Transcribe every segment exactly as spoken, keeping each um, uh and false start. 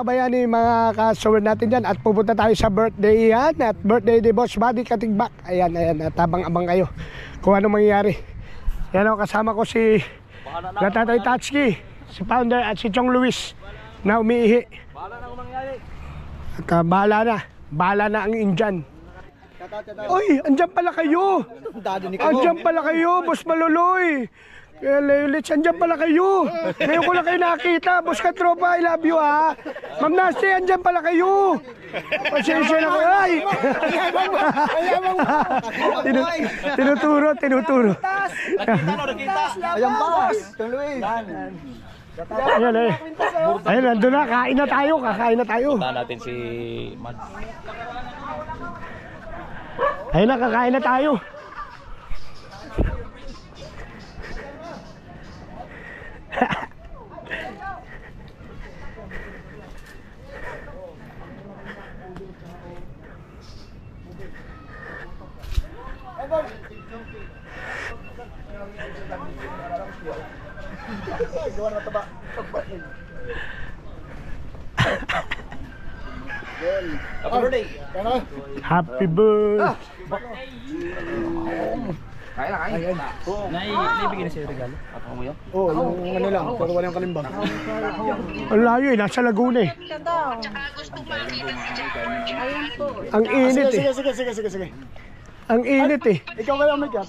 kabayani, mga ka-shower natin dyan. At pupunta tayo sa birthday yan. At birthday ni Boss Buddy Katigbak. Ayan, ayan. At abang-abang kayo kung ano mangyayari. Yan o, kasama ko si Natatay Tatsuki, si Founder at si Chong Luis na umiihi. Bahala na kung mangyari. At uh, bahala na. Bahala na ang Indian. Uy, andyan pala kayo. Andyan pala kayo, Boss Maluloy. Leolits, andyan pala kayo. Ngayon ko lang kayo nakita. Boss Katropa, I love you ha. Ma'am Nasty, andyan pala kayo. Pasensya na ko. Ay! Tinuturo, tinuturo. Ayan boss. Tuloy. Ayan eh. Ayun, nandun na. Kain na tayo. Kakain na tayo. Punta natin si Mad. Ayun na, kakain na tayo. Happy birthday. Happy birthday. Kaya na, kaya na. Naibigyan na sa'yo regalo. At mo yun? Oo, oh, ano lang, pero wala yung kalimbang. Ang layo eh, nasa Laguna eh. Ang init eh. Sige, sige, sige, sige, sige. Ang init eh. Ikaw kayo mag-up.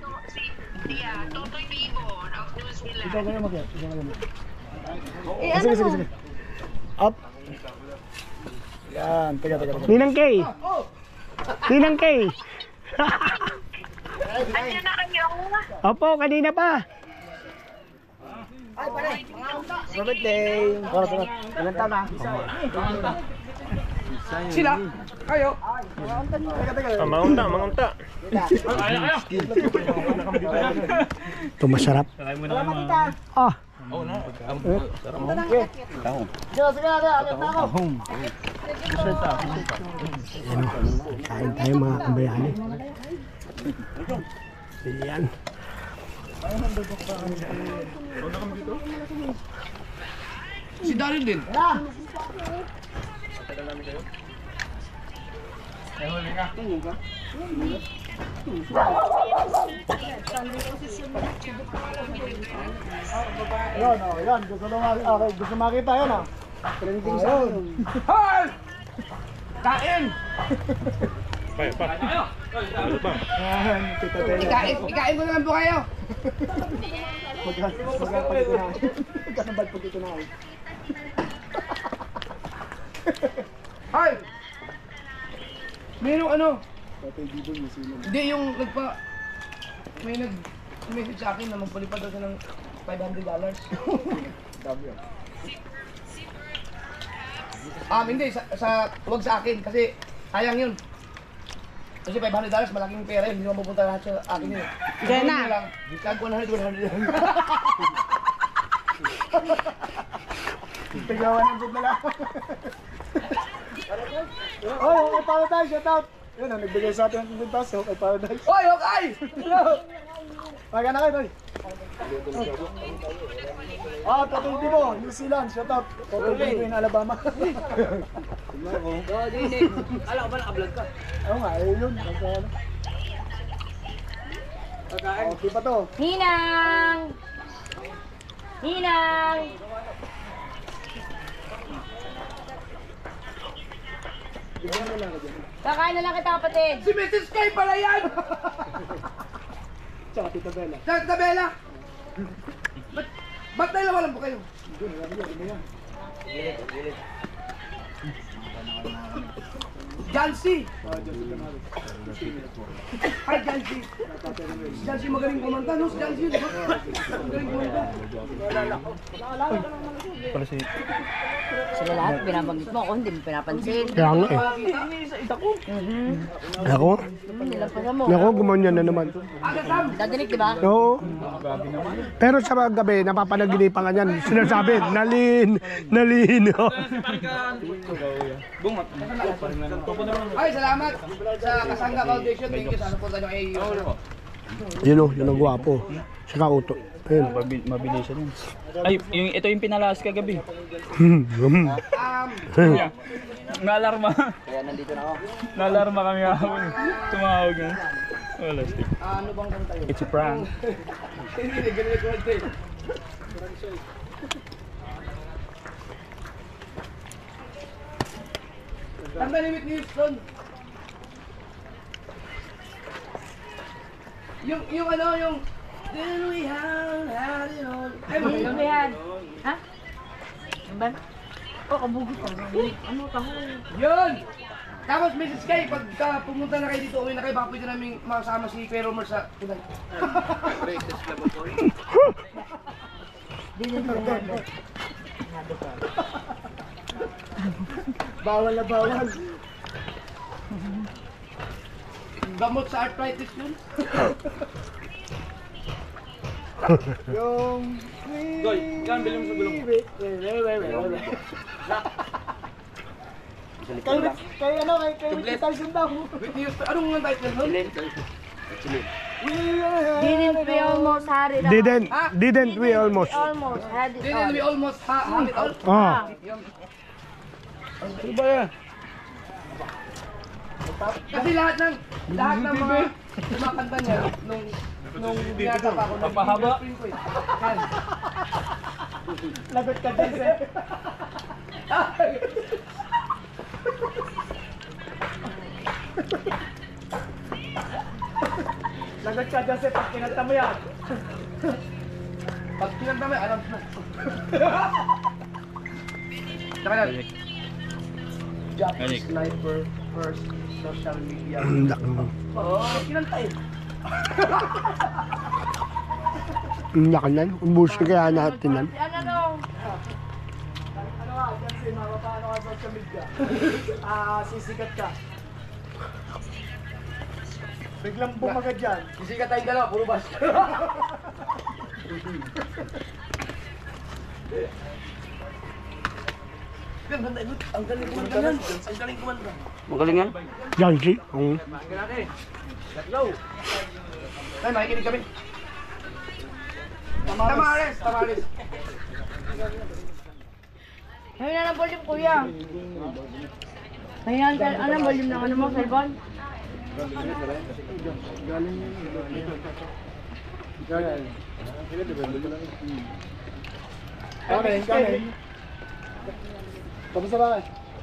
Ikaw kayo mag-up. Ikaw kayo mag-up. Ah, sige, sige, sige. Up. Yan, teka, teka, teka. Ninang Kay. Ninang Kay. Andiyan na kayo. Opo, kanina pa. Happy birthday. Tara, tara. Ilan taon na? Sila? Kayo? Ah, mangunta, mangunta. Ito masarap. Ah. Oo na. Sige, sige, sige. Alit na ako. Ayan o, kain tayo mga kabayani. Ayan. Si Daryl din. Yan, oh, yan. Gusto nyo ma- okay, gusto makita yan, ah. Trending sa akin. Hoy! Kain! Yan, tita Tela. Ikain, ikain ko naman po kayo. Magkano pag ito na. Magkano bag pag ito na. Hoy! Mayroong ano? Tatay Giboy, yung sino. Hindi, yung nagpa... May nag-message sa akin na magpalipad daw siya ng five hundred dollars. Dami yan. Ah, hindi. Sa, sa, wag sa akin kasi sayang yun. Kasi five hundred dollars malaking pera yun. Hindi naman pupunta lahat sa akin yun. Diyan na. Tag one hundred, one hundred. Tignan one hundred na lang. Oy, okay, Paradise, shout out. Yun, ang nagbigay sa atin ng taso, okay, Paradise. Hoy, okay! Hello! Paga na kayo, Toy. Ah, Tatay Dibo, New Zealand, shout out. Tatay Dibo in Alabama. Tignan ko. Alam ko ba naka-vlog ka? Oo nga, eh yun. Okay pa to. Ninang! Ninang! Kakain na lang kita, kapatid. Si Missus Kay pala yan! Tsaka Tita Bella. Sa tabela! Ba't, ba't dalawa lang po kayo? Jancy! Hi, Jancy! Jancy magaling kumanta, no? Si Jancy, di ba? Magaling kumanta. Sila lahat, pinabanggit mo ako, hindi mo pinapansin. Kaya nga eh. Ako? Hmm, nilampasan mo. Ako, gumanyan na naman. Dadinig, di ba? Oo. Pero sa mga gabi, napapanaginipan ka niyan. Sinasabi, nalin, nalin. Ay, salamat sa Kasangga Foundation. Thank you sa support nyo kay Yun o, yun ang gwapo. Saka uto. Ayun. Mabi mabilisan yun. Ay, yung, ito yung pinalas kagabi. Hmm. Naalarma. Kaya nandito na ako. Naalarma kami kahapon. Tumawag nga. Wala, stick. Ano bang kanta yun? It's a prank. Hindi, hindi. Ganun ko ito eh. Tanda ni Whitney Houston. Yung, yung ano, yung... Then we have had it all. Ay, mo yun. Yan. Ha? Ano ba? Oh, kabugot ka. Ano ka? Yun! Tapos, Missus Kay, pagka pumunta na kayo dito, uwi na kayo, baka pwede namin makasama si Kuya Romer sa Tunay. Bawal na bawal. Gamot sa arthritis yun. Yung... Goy, yan, bilhin mo sa gulong. Kay, kay ano, kay, kay Whitney Tyson daw. Whitney Houston, anong nga title nun? Didn't we almost had it all? Didn't, didn't we almost? We almost had it Didn't all. we almost ha have it all? Ah. Ano ba yan? Kasi lahat ng, lahat ng mga kumakanta niya, nung, nung binata pa ako, Papahaba. nag-girlfriend ko eh. Yan. Lagot ka din, sir. Lagot ka dyan, sir, pag kinanta mo yan. Pag kinanta mo, alam mo. Saka na, Jack Galing. Sniper first social media. Ang laki mo. Oo, kinanta eh. Ang laki nan. Ubusin kaya natin nan. Ano nung? Ano nga, dyan, sir, mapapaano ka sa social media. Ah, sisikat ka. Biglang bumaga dyan. Sisikat tayong dalawa, puro bas. Ang ganda, ang galing kumanta yan. Ang galing kumanta. Magaling yan? Janji. Um. Ay, makikinig kami. Tamares, Tamares. Ngayon na ng volume, kuya. Ngayon, anong volume ng ano mo, cellphone? Kanin, kanin. Kamusta ba?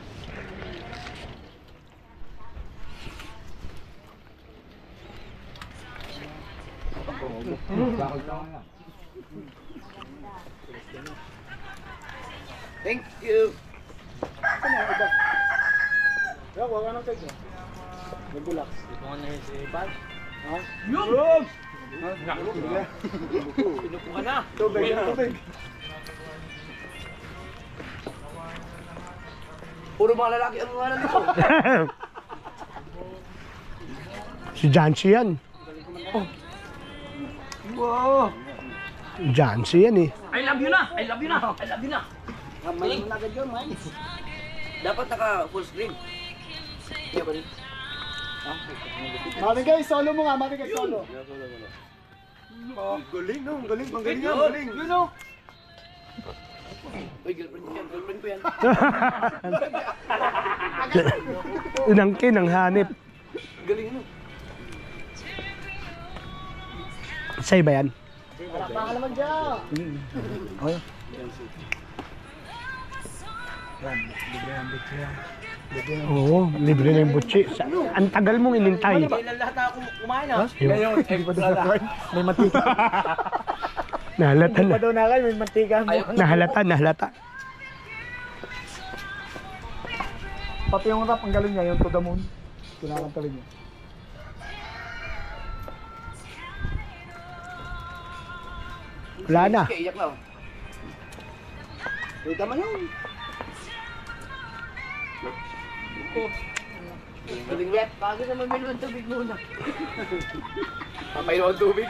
Thank you. Ano ang iba? Kaya, huwag ka ng cake. Nag-relax. Ha? Yung! Tubig, tubig. Puro mga lalaki ang mga nandito. Si Jansi yan. Wow! Jansi yan eh. I love you na! I love you na! I love you na! May agad yun, man. Dapat naka full screen. Kaya ba rin? Mami guys, solo mo nga, mami guys, solo. Galing no, galing, galing yan, galing. Yun no. Uy, girlfriend ko yan, girlfriend ko yan. Inangkin ang hanip. Galing no. Say ba yan? Baka naman dyan. Oo, libre na yung butchi. Sa- Ang tagal mong inintay. Kailan lahat ako kumain ha? Ngayon, hindi pa daw nakain. May mantika. Nahalata Hindi na. pa daw nakain, may mantika. Nahalata, nahalata. Pati yung rap, ang galing niya, yung To The Moon. Kinakanta rin niya. Wala na. Iyak na oh. Kita man yun. Galing wet. Bago sa mamilo ng tubig muna. Papainom ang tubig.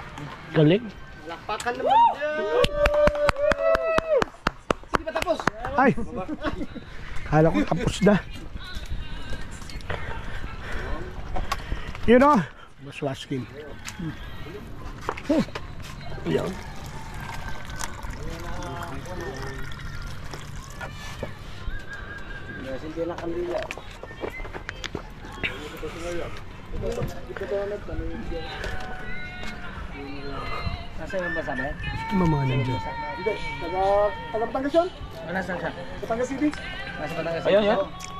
Galing. Lakpakan naman dyan. Hindi pa tapos. Ay! Kala ko tapos na. You know, Boss Waskin. Oh. Yan. Nasa yung basa ba? Ito mga nandiyan. Hindi, taga, taga Batangas yun? Nasaan siya? Batangas City? Nasa Batangas. Ayun, yan.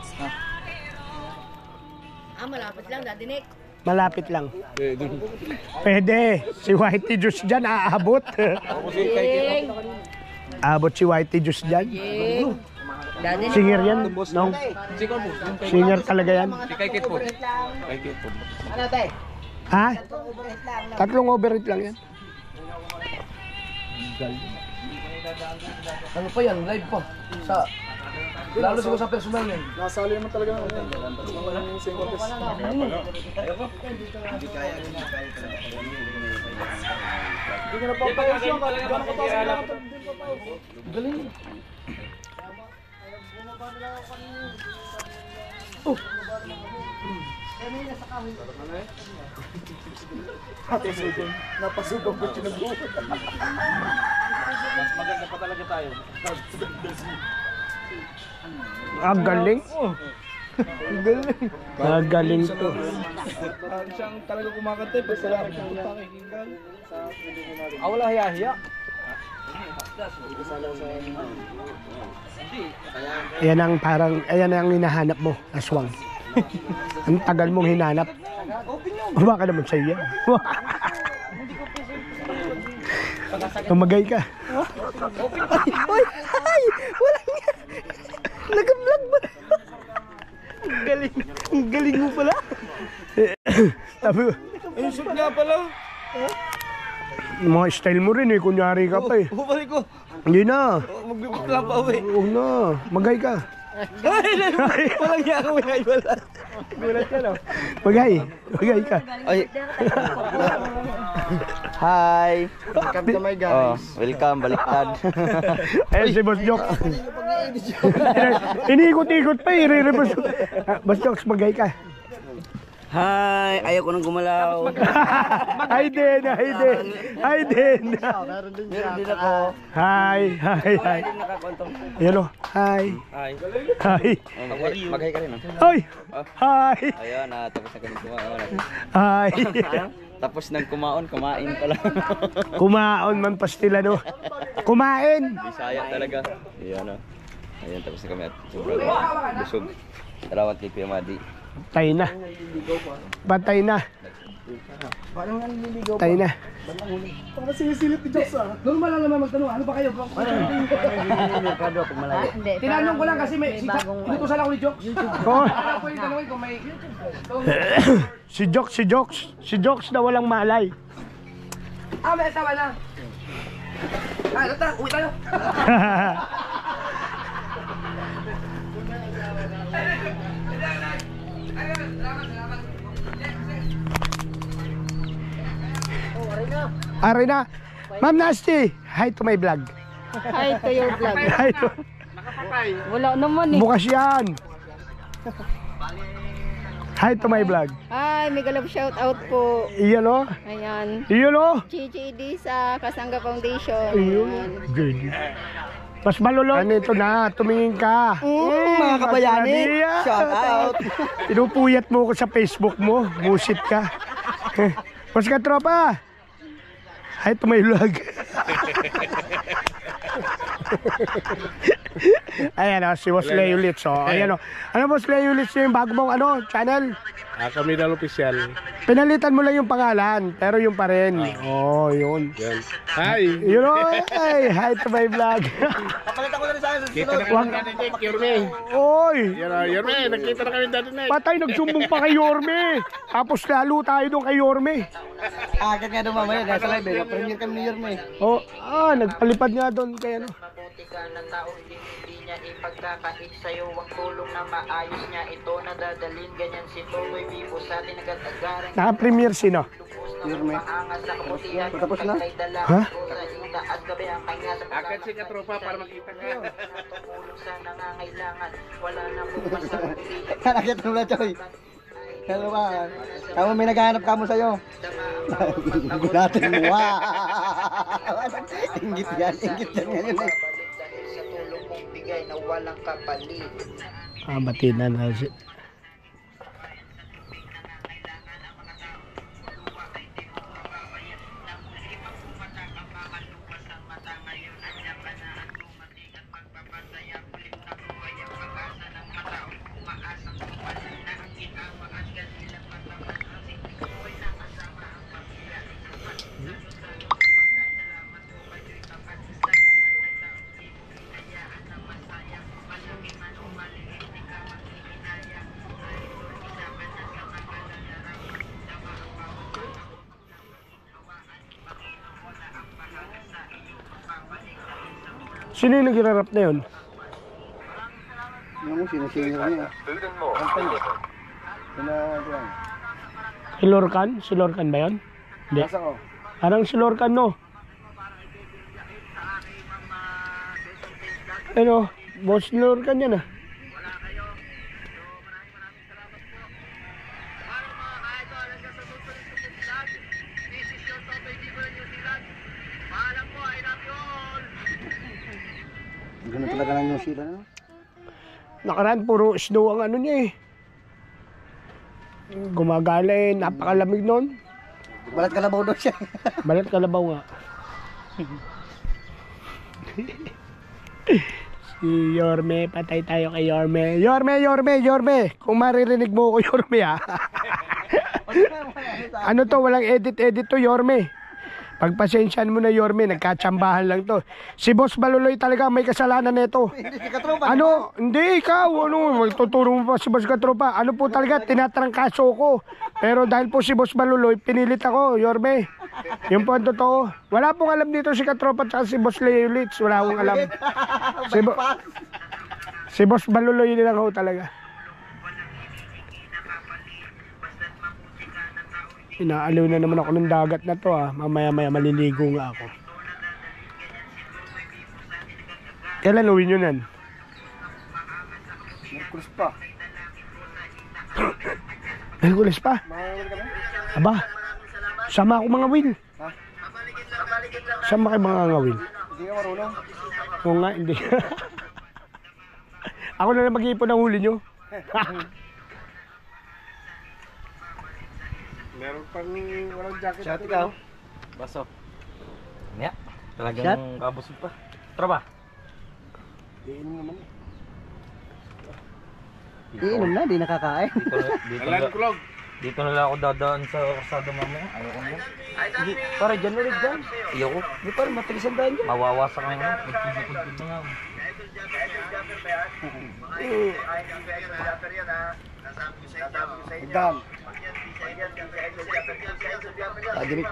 Ah, malapit lang, Daddy Nick. Malapit lang. Pwede. Si Whitey Juice dyan, aabot. Jing! Aabot si Whitey Juice dyan. Jing! Daddy Nick. Singer yan. No? Singer talaga yan. Kay Kit po. Kay Kit po. Ano, tay? Ha? Tatlong overheat lang yan. Ano pa yan? Live pa. Sa... Lalo siguro sa personal yan. Nasali naman talaga ng ano yan. Ang sing contest. Hindi ka napapayos yun. Gano'n ka taas kailangan ito. Hindi napapayos. Galing. Napasugong. Napasugong ko sinubukan. Mas maganda pa talaga tayo. Ang galing. Ang galing. Ang galing to. Siyang talaga kumakanta eh. Basta lang ang pakikinggan. Ah, wala hiya-hiya. Yan ang parang, ayan ang hinahanap mo, aswang. Ang tagal mong hinanap. Baka naman sa'yo yan. Tumagay ka. Ay, ay, wala nga. Nag-vlog ba? Ang galing, ang galing mo pala. Sabi mo, Ay, shoot nga pala. mga style mo rin eh, kunyari ka pa eh. Bumalik ko. Hindi na. Magbibig lang pa uwi. Huwag na, magay ka. Walang niya ako. Wala. Gulat ka no? Magay, magay ka. Ay. Hi. Welcome to my Oh, welcome baliktad. Ayun si Boss Jok. Iniikot-ikot pa eh. Re-reverse. Ah, Boss Jok, magay ka. Hi, ayoko nang gumalaw. Hi din, hi din. Hi din. Meron din ako. Hi, hi, hi. Hindi nakakontong. Yan o. Hi. Hi. Hi. Oh, maghay, maghay ka rin. Oh. Hi. Hi. Ayun, ah, tapos na kami kumaon. Hi. Tapos nang kumaon, kumain pala. Kumaon man pastila no. Kumain. Bisaya talaga. Ayun, oh. Ayun, tapos na kami at sobrang busog. Salamat kay Kuya Madi. Patay na. Patay na. Patay na. Parang sinisilip ni Jokes ah. Normal lang naman magtanong, ano ba kayo? Merkado ako malayo. Hindi. Tinanong ko lang kasi may... Si Inutusan ako ni Jokes. Oh, Ano po yung tanongin kung may... si Jokes, si Jokes. Si Jokes na walang malay. Ah, may asawa na. Ah, tata, uwi tayo. Arena. Ma'am Nasty, hi to my vlog. Hi to your vlog. Hi to... Wala naman eh. Bukas yan. Hi to my vlog. Hi, mega love shout out po. Iyan o. Ayan. Iyan o. Chichi D sa Kasangga Foundation. Iyon. Good. Mas malulo. Ano ito na, tumingin ka. Mm, mga kabayani, shout out. Pinupuyat mo ko sa Facebook mo. Busit ka. Mas ka tropa. Hi to my vlog. Ayan o, si Boss Leo Litz o. Ayan o. Ano Boss Leo Litz yung bago mong ano, channel? Ah, kami na official. Pinalitan mo lang yung pangalan, pero yung pa rin. Oh, yun. Yan. Hi! Yun o, ay, hi to my vlog. Kita na kami dati Nick, Yorme. Oy, Yan o, Yorme, nagkita na kami dati Nick. patay, nagsumbong pa kay Yorme. Tapos lalo tayo doon kay Yorme. Agad nga doon mamaya, nasa live eh. Premier kami ni Yorme. Oh, ah, nagpalipad nga doon kay ano. ka na tao, hindi, hindi niya ipagkakait sa'yo ang tulong na maayos niya. Ito nadadalin, ganyan si Toy Vivo sa atin agad-agaran. Naka-premiere sino? Yorme. Tapos na? Ha? Agad si katropa para makita ka. Tumulong sa nangangailangan. Wala na kung masabi. Nakita mo na, Choy. Hello ba? Tama, may naghahanap ka mo sa'yo. Gulatin mo, wow! Ingit yan, ingit yan ngayon eh. Dahil sa tulong mong bigay na walang kapalit. Ah, batina na si... Sino yung nag-rap na yun? Ano mo, sinasingil niya. Antay eh. Pinagawa. Si Lorcan? Si Lorcan ba yun? Hindi. Nasa ko. Parang si Lorcan, no? Ano? Boss Lorcan yan ah. Ganun talaga ng New Zealand, no? Nakaraan, puro snow ang ano niya eh. Gumagala eh, napakalamig nun. Balat kalabaw daw siya. Balat kalabaw nga. Si Yorme, patay tayo kay Yorme. Yorme, Yorme, Yorme! Kung maririnig mo ko, Yorme ha. Ano to, walang edit-edit to, Yorme. Pagpasensyaan mo na, Yorme, nagkatsambahan lang to. Si Boss Baluloy talaga may kasalanan nito. Hindi si Katropa. Ano? Hindi, ikaw. Ano? Magtuturo mo pa si Boss Katropa. Ano po talaga, tinatrangkaso ko. Pero dahil po si Boss Baluloy, pinilit ako, Yorme. Yun po ang totoo. Wala pong alam dito si Katropa at si Boss Leolitz. Wala akong alam. Si, Bo si Boss Baluloy lang ako talaga. Inaaliw na naman ako ng dagat na to ah. Mamaya-maya maliligo nga ako. Kailan uwi nyo nan? Merkulis pa. Merkulis pa? Aba, sama ako mga win. Ha? Sama kayo mga ngawin. Hindi ka marunong. Oo nga, hindi. Ako na lang mag-iipon ng huli nyo. Meron pang walang jacket. Shot ikaw. Baso. Niya, talagang kabusog pa. Tropa. Iinom naman. Iinom na, di nakakain. Dito na, dito na, Kulog. dito na lang ako dadaan sa kasada mamaya. Ayoko na. Hindi, para dyan ulit dyan. Ayoko. Hindi, para matilisan daan dyan. Mawawasak ang ano. Nagpipipid na nga. Dan. Adirik.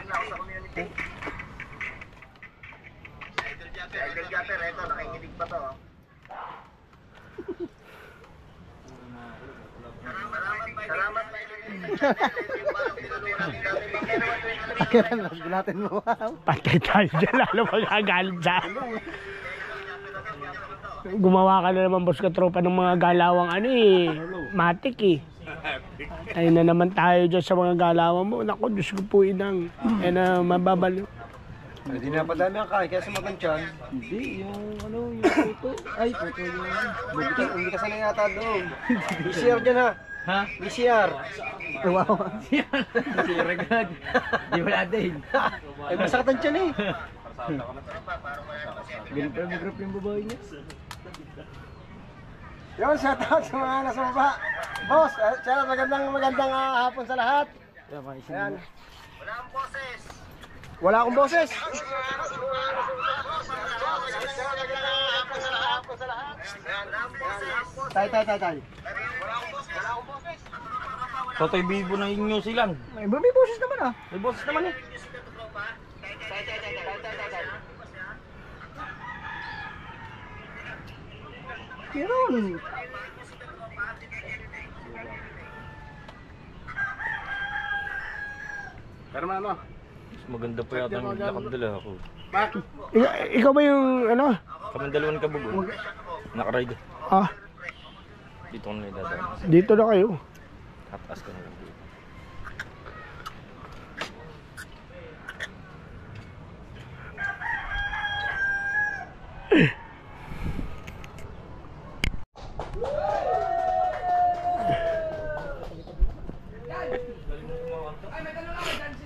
Kailan mas gulatin mo? Patay tayo dyan, lalo magagalit sa gumawa ka na naman, Boss Katropa, ng mga galawang ano eh, matik eh. Ay na naman tayo dyan sa mga galawang mo. Naku, Diyos ko po inang. Eh na mababalo. Hindi na padami ang kain, kaya sumagan tiyan. Hindi, yung ano, yung puto. Ay, puto yung bubuti. Hindi ka sanay yata doon. B C R dyan ha. Ha? B C R. Wow. Kasi regad. Di wala din. Ay, masakatan tiyan eh. Ganun pa yung group yung babae niya. Yun, shout out sa mga nasa baba. Boss, uh, shout out, magandang magandang uh, hapon sa lahat. Ayan. Wala akong boses. Wala akong boses. Tay, tay, tay, tay. Totoy Vivo ng New Zealand. May, may boses naman ah. May boses naman eh. Meron. Pero ano? Mas maganda pa yata ang nakadala ako. Ikaw, ikaw ba yung ano? Kami dalawang kabugo. Nakaride. Ah, Dito ko na idadaan. dito na kayo. Tatas ka na lang dito. Ay, may tanong ako, Jancy.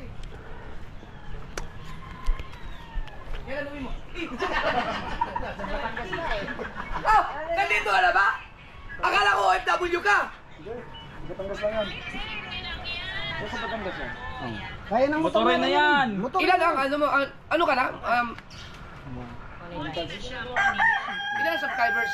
Yan ang uwi mo. Oh, nandito ka na ba? Akala ko O F W ka. Batangas lang yan. Sa Batangas yan. Kaya ng Motorin na yan! Ilan ang ano mo, an- ano ka na? Um, ilan ang subscribers?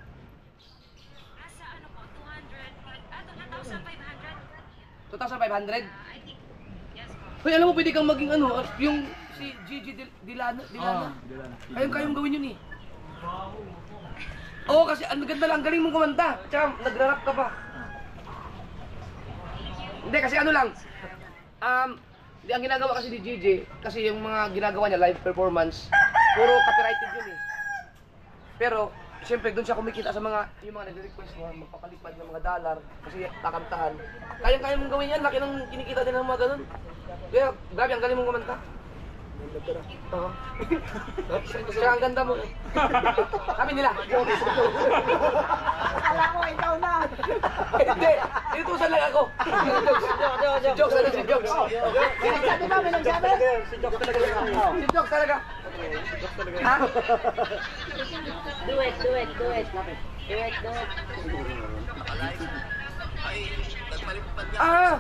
two thousand five hundred? Hoy, alam mo pwede kang maging ano, yung si Gigi Dil- Dilana, Dilana. Kayong kayong gawin yun eh. Oo, kasi ang ganda lang, galing mong kumanta. Tsaka nagra-rap ka pa. Hindi, kasi ano lang. Um, di ang ginagawa kasi ni Gigi, kasi yung mga ginagawa niya, live performance, puro copyrighted yun eh. Pero, siyempre doon siya kumikita sa mga, yung mga nag-request mo, magpapalipad ng mga dollar, kasi kakantahan. Kayang-kaya mong gawin yan, laki ng kinikita din ng mga ganun. Kaya, grabe, ang galing mong kumanta. Oo. Kaya ang ganda mo. Sabi nila. Akala ko ikaw na. Hindi, inutusan lang ako. Si Jokes, ano si Jokes? Sabi ba, may nagsabi? Si Jokes talaga. Ha? Do it, do it, do it. Do it, do it. Ah!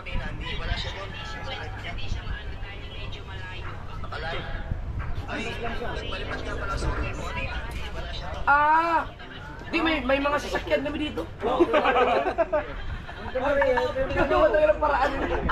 Ah! Di, may, may mga sasakyan kami dito. Gagawa tayo ng paraan.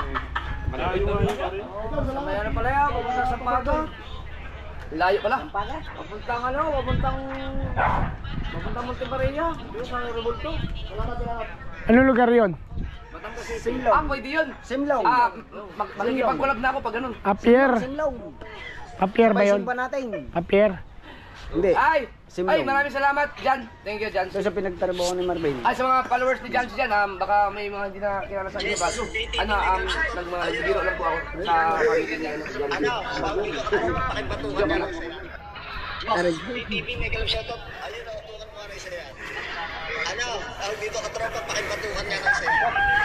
Samaya na pala yan, pupunta sa Paga. Layo pala. Papuntang ano, papuntang... Papuntang Montepareña. Dito sa Revolto. Anong lugar yon? Simlaw. Ah, pwede yun. Simlaw. Ah, mag magkikipag-collab na ako pag ganun. Apier. Simlaw. Apier ba yun? Paising pa natin. Apier. Hindi. Ay! Simlaw. Ay, maraming salamat, Jan. Thank you, Jan. Ito sa pinagtrabaho ni Marvin. Ay, sa mga followers ni Jan dyan, um, baka may mga hindi na kilala sa inyo ba? Ano, um, nag mga nagbibiro lang po ako sa pamilya niya. Ano, Joke lang. T V may galang shoutout. Ayun, tukan mo nga isa yan. Ano, tawag dito ka tropa, pakibatukan niya ng isa.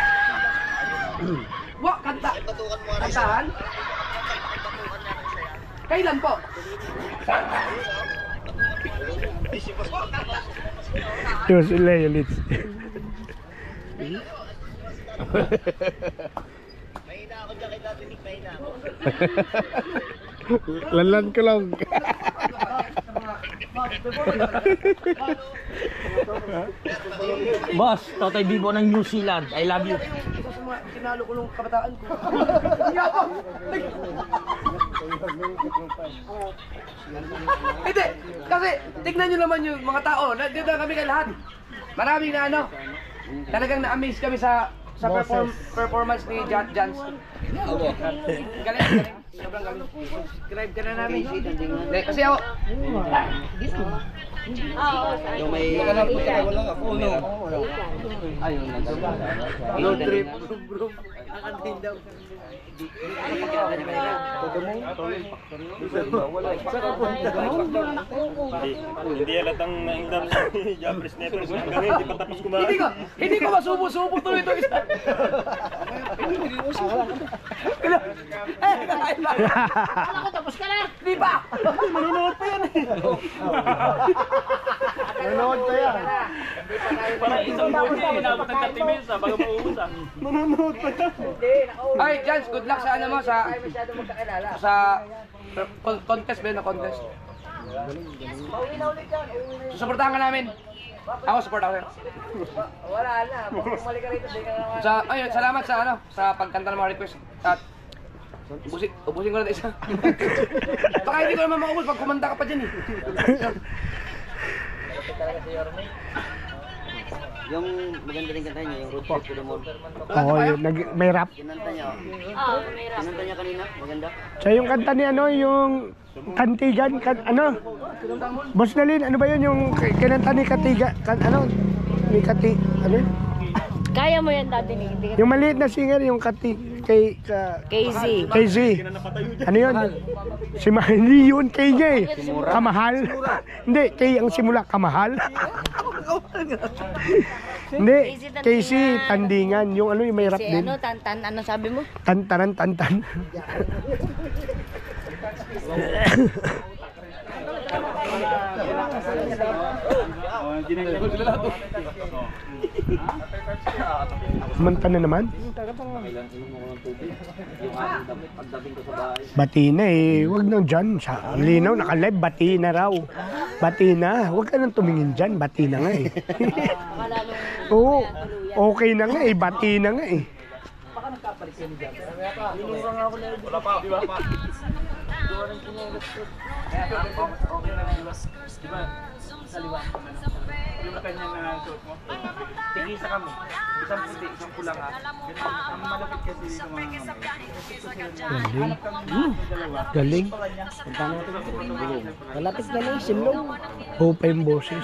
Wa, kanta. Pakibatukan mo nga isa. Kantahan? Kailan po? Yun sila yung leads. Mahina ako dyan kay Dati Nick, mahina ako. Lalan ko lang. Boss, Totoy Bibo ng New Zealand. I love you. Isa sa mga sinalo ko nung kabataan ko. Hindi, kasi tignan nyo naman yung mga tao. Nandito na kami kay lahat. Maraming na ano. Talagang na-amaze kami sa sa perform, performance ni Jan Jans. Galing, galing. Sobrang galing. Subscribe ka na namin. Hindi, kasi ako, Yung may... Wala ako, no? Ayun, no trip. Bro, nakantayin daw. Hindi alatang naingdam sa Jambres Network. Hanggang hindi pa tapos kumain. hindi ko, hindi ko masubo-subo tuloy ito isa. Eh, Akala ko tapos ka na. di ba? Manonood pa yan eh. Manonood pa yan. Para isang buwan eh, inabot ng thirty minutes ah, bago mauubos ah. Manonood pa yan. Ay, Jans, good luck sa ano mo, sa sa con- contest ba yun na contest? Susuportahan ka namin. Ako, support ako sa'yo. Wala na. Bumalik ka rito. Sa, ayun, salamat sa ano, sa pagkanta ng mga request. At ubusin, ubusin ko na isa. Baka hindi ko naman maubos pag kumanta ka pa dyan eh. Yung maganda rin kanta niya, yung Road Trip to the Mall. Oo, yun, nag, may rap. Kinanta niya, oh. Oo, may rap. Kinanta niya kanina, maganda. Siya yung kanta ni ano, yung Kantigan, kan, ano? Boss Nalin, ano ba yun yung k- kinanta ni Katiga, kan, ano? Ni Kati, ano yun? Kaya mo yan dati ni hindi ka- Yung maliit na singer, yung Kati, kay, ka, K Z. K Z. Ano yun? Si Ma- hindi yun, K J. Kamahal. Hindi, K ang simula, Kamahal. Hindi, K Z, Tandingan. Yung ano, yung may rap Si din. ano, Tantan, ano sabi mo? Tantaran, tantan. Manta na naman. Bati na eh. Huwag nang dyan. Sa linaw, naka-live. Bati na raw. Bati na. Huwag ka nang tumingin dyan. Bati na nga eh. Oo. Okay na nga eh. Bati na nga eh. Yung kanya na suot mo. Tigisa kami. Isang puti, isang pula nga. Ang malapit kasi sa mga Galing. Hmm. Galing. Malapit na lang, simlong. Hope yung boses.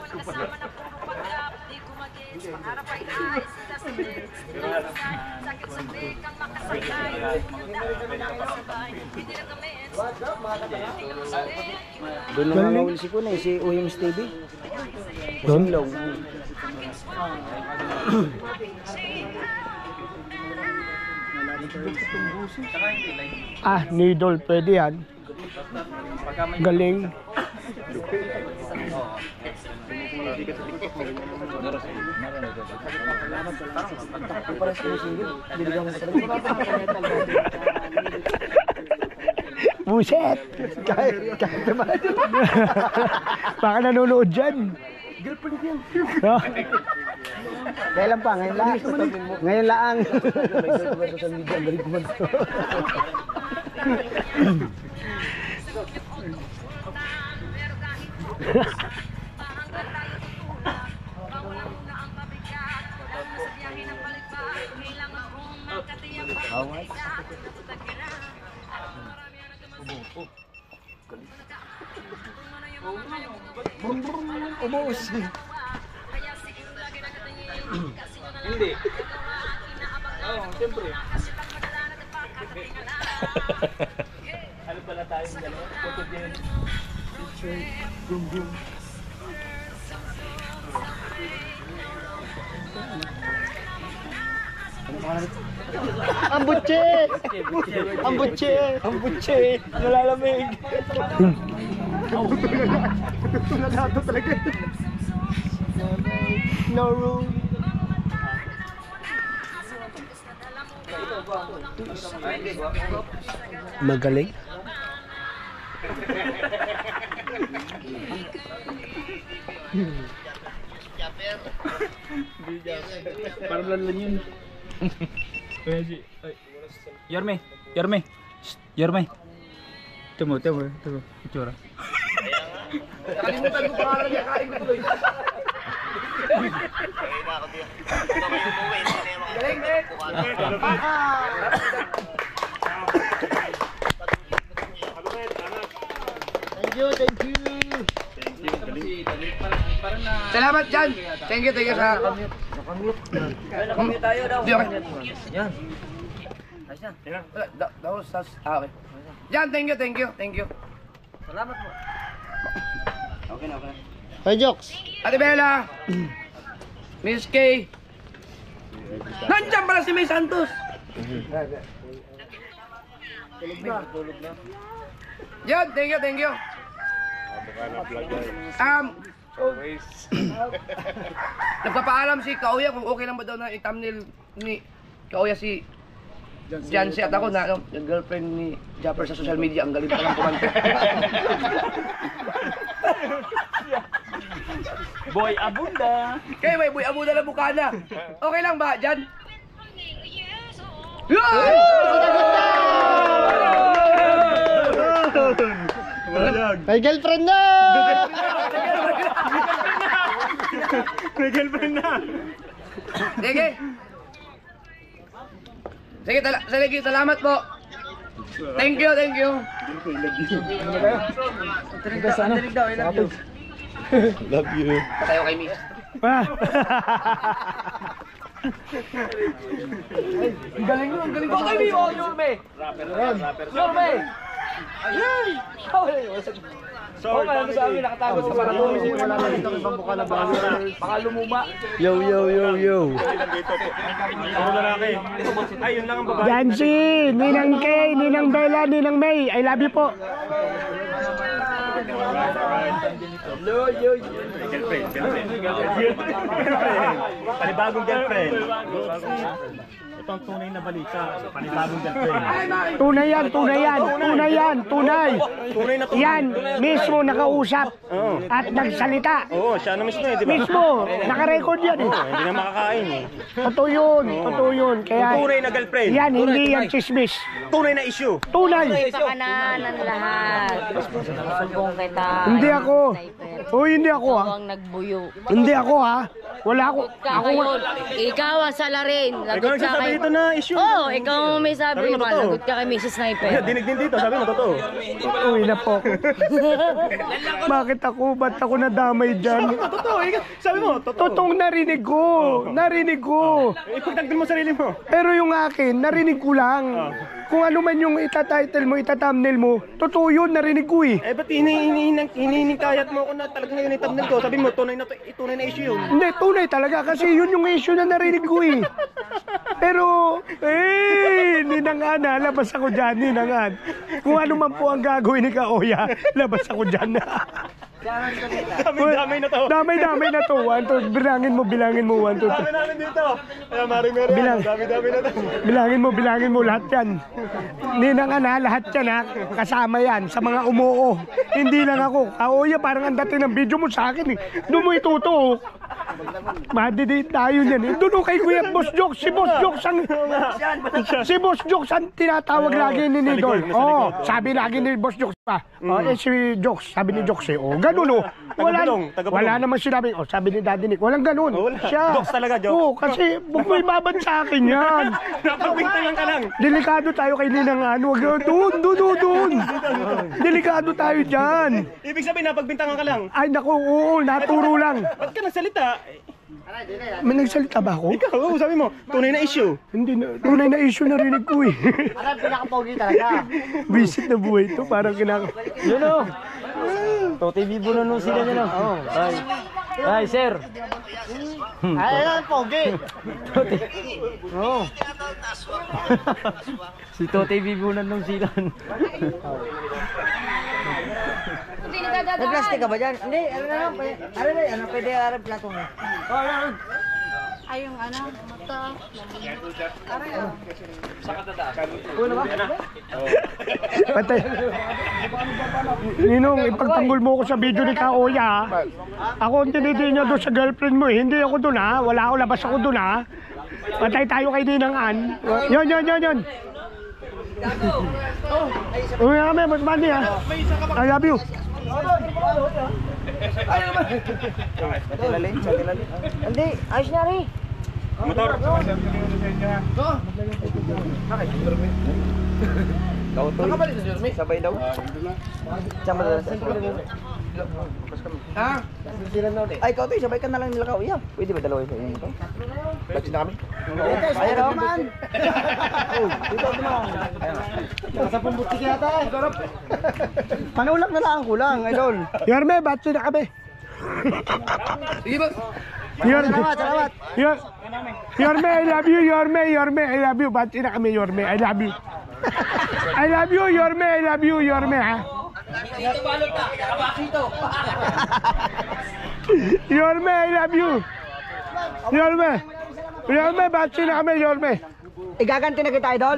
Doon lang nangawil si Kunay, si Uyong Stevie. Doon? Ah, needle. Pwede yan. Galing. Buset! Kahit, kahit naman. Baka nanonood dyan. Girlfriend yan. Kailan pa? Ngayon lang. Ngayon lang. Social media, ang galing kumanto. Umuus. Hindi. Oo, siyempre. Ano pala tayong dalawa? Photo din. Boom, boom. Ang butche! Ang butche! Ang butche! Nalalamig! Nalato talaga. No room. Magaling. Parang lalan yun. Yorme, Yorme, Shh, Yorme. Temo, temo, temo, itsura. Nakalimutan ko pangalan niya, kain ko tuloy. Galing, Mek! Thank you, thank you. Salamat dyan! Thank you, thank you sa... Nakamute tayo daw. Di, okay. Yan. Ayos na. Wala, da- That was... that's- Ah, okay. Yan, thank you, thank you, thank you. Salamat po. Okay na, okay na. Hey, Jokes. Ate Bella! Miss K! Nandiyan pala si May Santos! Yan, thank you, thank you. Um, nagpapaalam si Kauya kung okay lang ba daw na i-thumbnail ni Kauya si Jancy at ako na ano, yung girlfriend ni Japper sa social media. Ang galing pa lang kumante. Boy Abunda. Kaya may boy abo na lang mukha na. Okay lang ba, Jan? Yay! May girlfriend na! May girlfriend na. Sige. Sige, tala sige, salamat po. Thank you, thank you. Love you. Patayo kay Miss. Ah. Ang galing mo, ang galing mo. Kay Miss, oh, Yorme. Yorme. Ayun. Sorry, ano sa amin, nakatago sa paratong. Baka lumuma. Yo, yo, yo, yo. Ako lalaki. Ay, yun lang ang babae. Jancy, Ninang Kay, Ninang Bella, Ninang May, I love you po. Girlfriend, girlfriend. Girlfriend. Panibagong girlfriend. Ito ang tunay na balita. Panibagong girlfriend. Tunay yan, tunay yan, tunay yan, tunay. Tunay na tunay. Yan, mismo nakausap at nagsalita. Oo, siya na mismo eh, di ba? Mismo, nakarecord yan eh. Oo, hindi na makakain eh. Totoo yun, totoo yun. Kaya Tunay na girlfriend. yan, hindi yan chismis. Tunay na issue. Tunay. Sa kanan ng lahat. Sumbong kita. Hindi ako. Oh, hindi ako ha. Ikaw ang nagbuyo. Hindi ako ha. Wala ako. Ka Ako ngayon. Ikaw ang salarin. Ikaw Lagot ka nagsasabi kay... dito na issue. Oo, oh, ikaw ang may Sabi sabi. mo totoo. Lagot ka kay Missus Sniper. Dinig din dito, sabi mo totoo. uwi na po ako. Bakit ako? Ba't ako nadamay dyan? Totoo, ikaw- sabi mo, totoo. Totoong narinig ko. Narinig ko. Ipagtagdil mo sarili mo. Pero yung akin, narinig ko lang. Kung ano man yung itatitle mo, itathumbnail mo, totoo yun, narinig ko eh. Eh, ba't hinihinikayat mo ako na talagang ngayon yung thumbnail ko? Sabi mo, tunay na, tunay na issue yun. Hindi, tunay talaga kasi yun yung issue na narinig ko eh. Pero, eh, ninangan na, labas ako dyan, ninangan. Kung ano man po ang gagawin ni Kaoya, labas ako dyan. Damay-damay na to. Damay-damay na to. One, two, bilangin mo, bilangin mo, one, two, Dami three. namin dito. Kaya maring-maring. Bilang. Dami-dami na to. Bilangin mo, bilangin mo lahat yan. Ninangan ha, lahat yan ha. Kasama yan sa mga umuo. Hindi lang ako. Kaoya, parang ang dating ng video mo sa akin eh. Doon mo ituto. Madidi tayo yan eh. Doon kay Kuya Boss Jokes. Si Boss Jokes ang... Si Boss Jokes ang tinatawag lagi ni Nidol. Oh, sabi lagi ni Boss Jokes pa. Oh, eh si Jokes, sabi ni Jokes eh. Oh, ganun oh. Wala, Taga-bulong, taga-bulong. wala naman sinabi. Oh, sabi ni Daddy Nick, walang ganun. Oh, wala. Siya. Jokes talaga, jokes. Oh, kasi huwag mo ibaban sa akin yan. Napagbintangan ka lang. Delikado tayo kay Ninang ano. Wag doon, doon, doon, doon. Delikado tayo dyan. Ibig sabihin, napagbintangan ka lang. Ay naku, oo, naturo lang. Ba't ka nagsalita? May nagsalita ba ako? Ikaw, oo, sabi mo, tunay na issue. Hindi na, tunay na issue narinig ko eh. Parang pinaka-pogi talaga. Visit na buhay ito, parang kinaka... Yun o. Tote Vivo na nung sila niya no. Oh. Ay. Ay, sir. Ay, ay, pogi. Oh. Si Tote Vivo na nung sila. Nag-plastic ka ba dyan? Hindi, ano na lang. pwede- Ano na, ano, pwede arap plato mo. Ay, yung ano, mata. Patay. Ninong, ipagtanggol mo ko sa video ni Kaoya ha. Ako ang tiniti niya doon sa girlfriend mo eh. Hindi ako doon ha. Wala ako, labas ako doon ha. Patay tayo kay Ninang An. Yun, yun, yun, yun. Uy kami, mas mandi ha. I love you. Hindi, ayos na rin. Motor. Nakabalik na, Jeremy. Sabay daw. Saan ba daw? Ha? Ay, ikaw to, sabay ka na lang nila ka. Iya, pwede ba dalawa sa inyo to? Bakit na kami? Ayaw na naman. Oh, dito naman. Nasa pumbuti kaya tayo. Panulak na lang kulang, idol. Yorme, batsi na kami. Sige ba? Yorme, Salamat, salamat. Yor- Yorme, I love you, Yorme, Yorme, I love you. Batsi na kami, Yorme, I love you. I love you, Yorme, I love you, Yorme ha. Yorme, I love you. Yorme. Yorme, batsi na kami, Yorme. Igaganti na kita, idol.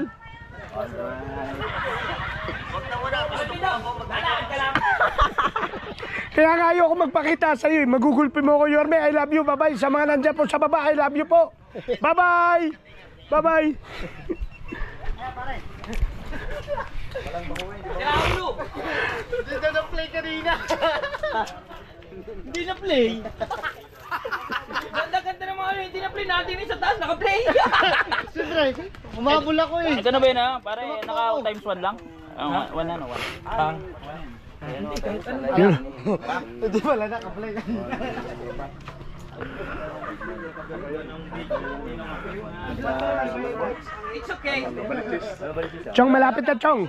Kaya nga ayoko magpakita sa iyo. Magugulpi mo ko, Yorme. I love you. Bye-bye. Sa mga nandiyan po sa baba, I love you po. Bye-bye. Bye-bye. Hindi na play kanina. Hindi na play. sabihin natin sa taas, naka-play. Siyempre, umabol ako eh. Ito na ba yun ha? Pare, naka times one lang? Uh, one na, no? One. Pang. Yun. Hindi pala naka-play. It's okay. Chong, malapit na, Chong.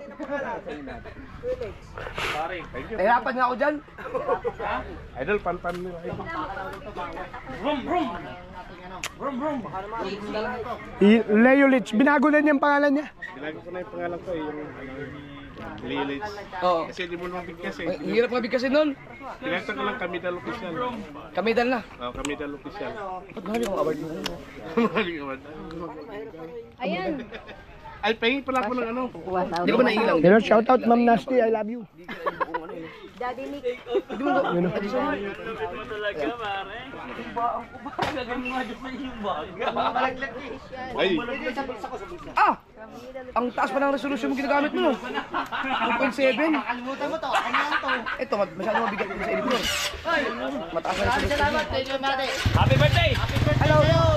Nahirapan nga ako dyan. Idol, pan-pan mo. Vroom, vroom. Vroom, vroom. I- Leo Litz, binago na niya ang pangalan niya. Binago ko na yung pangalan ko eh, yung Lilits. Oo. Kasi hindi mo naman bigkas eh. Ay, ang hirap nga bigkasin nun. Pinagtan ko lang Kamidal Official. Kamidal na. Oo, Kamidal Official. Ba't mahal yung award mo? Maling award. Ayan. Ay, pahingi pala ako ng ano. Hindi ko ba nailang? You know, shout out Ma'am Nasty, I love you. Daddy Nick. You know. Talaga, pare. Gagawin mo nga dyan sa iyong bag. Ay, Ah! Ang taas pa ng resolution mo ginagamit mo. two point seven. Kalimutan mo to, ano yan to? Ito, masyado mabigat mo sa editor. Mataas na resolution. Salamat, thank you, Mate. Happy birthday! Hello!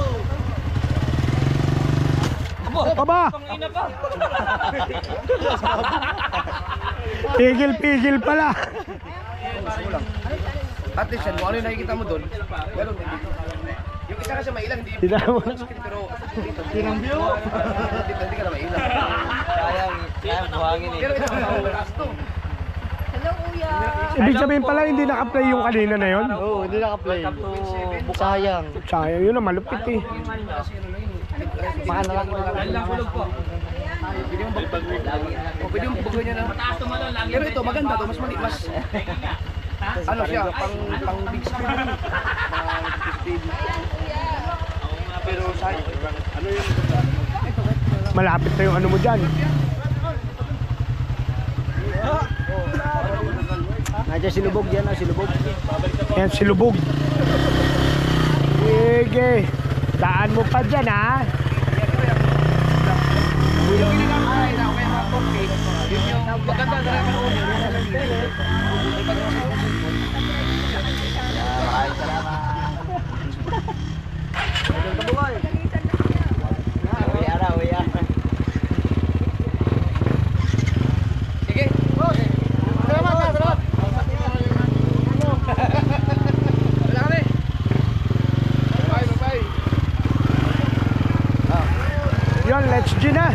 Aba, Pangina pa. pigil-pigil pala. At least yan, kung ano yung nakikita mo doon, meron din dito. Yung isa kasi mailang, hindi Tira mo. pero Tirang view! dito hindi ka na mailang. Sayang, sayang buhangin eh. Pero ito, mataas to. Hello, Kuya. Ibig sabihin pala hindi naka-play yung kanina na yon. Oo, hindi naka-play. Sayang. Sayang, yun ang malupit eh. Baka na lang. Pwede mong baguhin. O, pwede mong baguhin niya na. Pero ito, maganda to, mas mali, mas... Ano siya, pang, pang big screen. Pang big screen. Pero sa... Ano yung... Malapit na yung ano mo dyan. Nandiyan si Lubog yan, si Lubog. Yan, silubog. Sige. Daan mo pa dyan, ha? Yung pinag-aay na, may mga coffee, yun yung maganda na lang ako. Maraming salamat. Uwi ara, uwi ara. Sige. Salamat, salamat. Wala kami. Bye, bye. Yun, let's G na.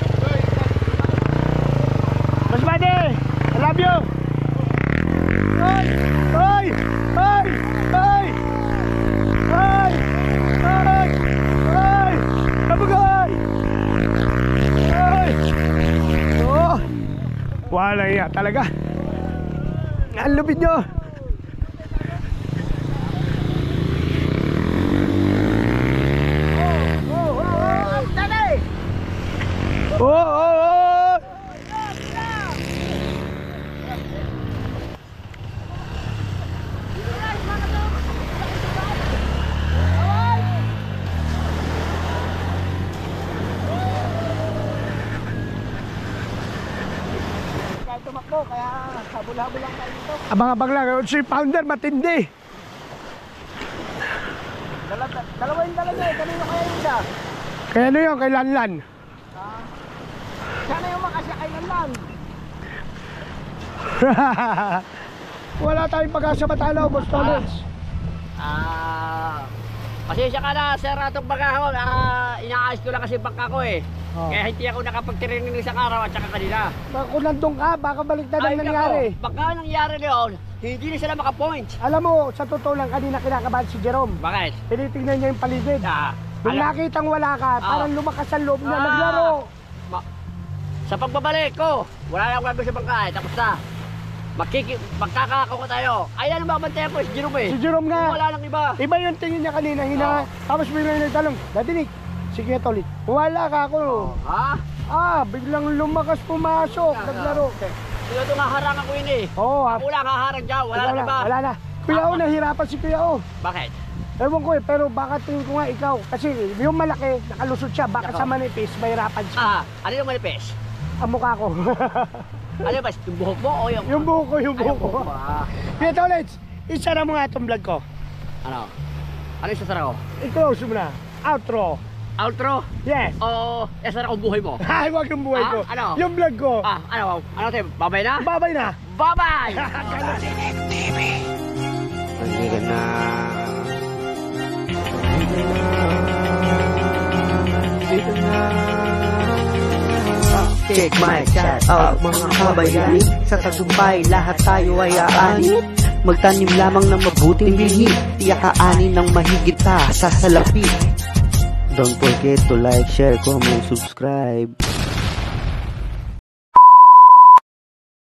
Mas Buddy, I love you. Ay! Ay! Ay! Ay! Ay! Ay! Ay! Kabugay! Ay! Oh! Wala iya talaga. Ang lupit nyo. Oh, oh, oh! Kahit tumakbo, kaya habol-habol lang tayo dito. Abang-abang lang. Si Founder matindi. Dalawa, dalawa yung dala niya eh. Kanino kaya yung isa? Kaya ano yun, kay Lanlan. Sana yung makasya kay Lanlan. Wala tayong pag-asa matalo, Boss Tolens. Ah, pasensya ka na, Sir Atong Bagahon. Ah, inaayos ko lang kasi bangka ko eh. Oh. Kaya hindi ako nakapag-training sa araw at saka kanina. Baka kung nandun ka, baka baliktad Ay, ang nangyari. nako, baka nangyari yun, hindi na sila makapoint. Alam mo, sa totoo lang, kanina kinakabahan si Jerome. Bakit? Tinitingnan niya yung paligid. Ah, Nung alam- nakitang wala ka, parang lumakas ang loob niya, Ah. naglaro. Ma- sa pagbabalik ko, wala na akong gagawin sa bangka eh. Tapos na. Makiki magkakako ko tayo. Ayan ang babantayan ko, si Jerome eh. Si Jerome nga. Wala nang iba. Iba yung tingin niya kanina, hina. Tapos biglang nagtalong, Daddy Nick, sige nga ulit. Wala ka ako. Ha? Ah, biglang lumakas pumasok, naglaro. Sino ito nga harang ako yun eh. Oo, ah, Ako lang haharang dyan, wala wala nang na, iba. wala na. Kuya O, nahirapan si Kuya O. Bakit? Ewan ko eh, pero baka tingin ko nga ikaw. Kasi yung malaki, nakalusot siya, baka Nako. sa manipis, mahirapan siya. Ah, ano yung manifest? Ang mukha ko. Ano ba? Yung buhok mo o yung... Yung buhok ko, yung buhok ko. Ah, Kuya Tolens, isara mo nga itong vlog ko. ano? Ano yung sasara ko? I-close mo na. outro. Outro? Yes. Oo, eh, saan akong buhay mo? Ay, wag yung buhay Ah, ko. ano? Yung vlog ko. Ah, ano? Ano, Tim? Babay na? Babay na. Babay! Hindi ka na. Dito na. Check my shout out mga kabayani. Sa tagumpay lahat tayo ay aani. Magtanim lamang ng mabuting bihi. Tiyak aanin ng mahigit pa sa salapi. Don't forget to like, share, comment, subscribe.